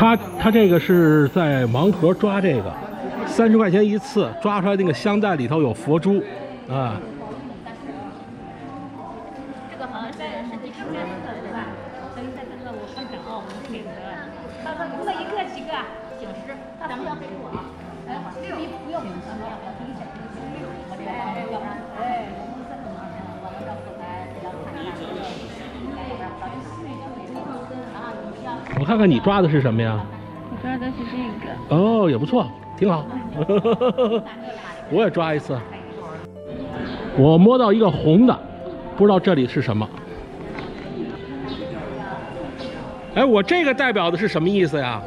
他这个是在盲盒抓这个，30块钱一次，抓出来那个香袋里头有佛珠，啊。 这个好像是你之前的对吧？所以在这个我看看啊，我们这个，他说除了一个几个90，咱们要备注啊。哎，不用，我这个要不然哎，我们这要后台要看一下，要不然到底然后你要。 我看看你抓的是什么呀？ 我抓的是这个。 哦，也不错，挺好。我也抓一次。我摸到一个红的，不知道这里是什么。哎，我这个代表的是什么意思呀？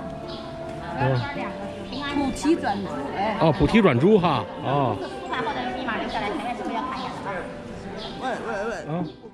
菩提转珠，哎。 哦，菩提转珠哈，哦。 或者密码留下来，前面是不是要看一下？ 啊。